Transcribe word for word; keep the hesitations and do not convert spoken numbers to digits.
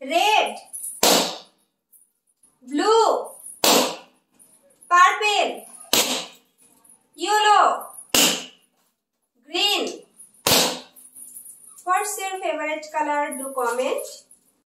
red, blue, purple, yellow, green. What's your favorite color? Do comment.